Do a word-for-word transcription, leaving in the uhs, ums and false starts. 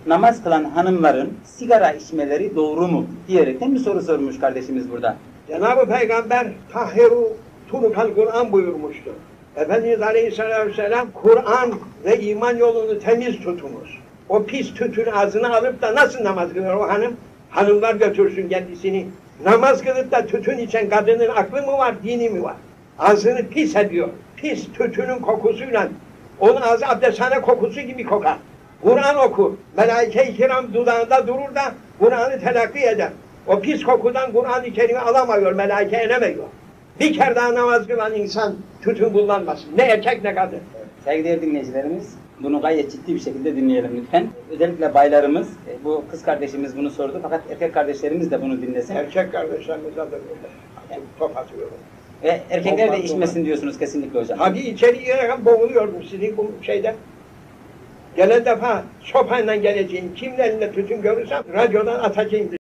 namaz kılan hanımların sigara içmeleri doğru mu diyerekten bir soru sormuş kardeşimiz burada. Cenab-ı Peygamber tahhiru turukal Kur'an buyurmuştu. Efendimiz Aleyhisselatü Vesselam Kur'an ve iman yolunu temiz tutunuz. O pis tütün ağzına alıp da nasıl namaz kılar o hanım? Hanımlar götürsün kendisini. Namaz kılıp da tütün içen kadının aklı mı var, dini mi var? Ağzını pis ediyor. Pis tütünün kokusuyla. Onun ağzı abdesthane kokusu gibi kokar. Kur'an okur. Melaike-i kiram dudağında durur da Kur'an'ı telakki eder. O pis kokudan Kur'an-ı Kerim'i alamıyor, melaike inemiyor. Bir kere daha namaz kılan insan tütün kullanmasın. Ne erkek ne kadın. Saygıdeğer dinleyicilerimiz, bunu gayet ciddi bir şekilde dinleyelim lütfen. Özellikle baylarımız, bu kız kardeşimiz bunu sordu fakat erkek kardeşlerimiz de bunu dinlesin. Erkek kardeşlerimize de böyle top atıyorum. Ve erkekler de içmesin diyorsunuz kesinlikle hocam. Hadi içeri girerken boğuluyordum sizin bu şeyde. Gelen defa sopayla geleceğim, kimin elinde tütün görürsem radyodan atacağım.